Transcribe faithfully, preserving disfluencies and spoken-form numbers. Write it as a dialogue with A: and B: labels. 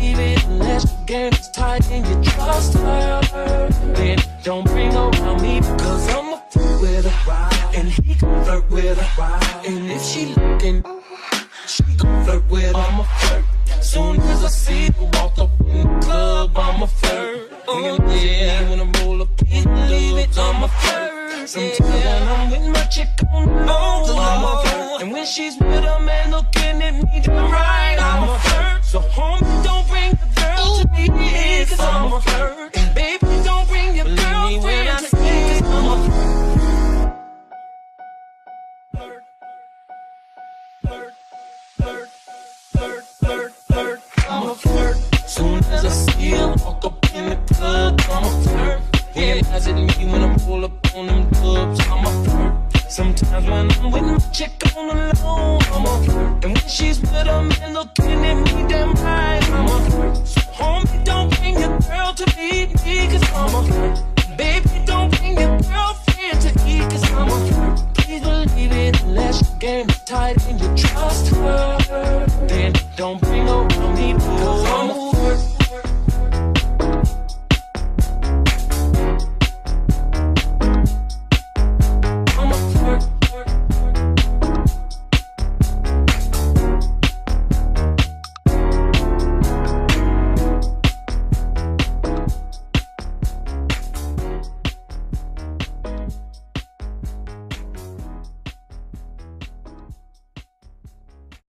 A: believe it unless the game is tight and you trust her. Then don't bring her around me because I'm a flirt with her, and he can flirt with her. And if she looking, she gon' flirt with her. I'm a flirt. Soon as I see her walk up in the club, I'm a flirt. Oh yeah, when I roll up in the club, I'm a flirt. Sometimes when I'm with my chick on the low, I'm a flirt. And when she's with a man looking at me damn right, I'm a flirt. So homie, don't bring the girl to me, cause I'm a flirt. And baby, don't bring your girlfriend to me, cause I'm a flirt. Flirt, flirt, flirt, flirt, flirt, I'm a flirt. Soon as I see her walk up in the club, I'm a flirt. Realize it me when I pull up on them dubs, I'm a flirt. Sometimes when I'm with my chick on the low, I'm a flirt. And when she's with a man looking at me damn right, I'm a flirt. So homie, don't bring your girl to meet me, cause I'm a flirt. Baby, don't bring your girlfriend to eat, cause I'm a flirt. Please believe it unless your game is tight and you trust her. Then don't bring her around me because I'm a flirt.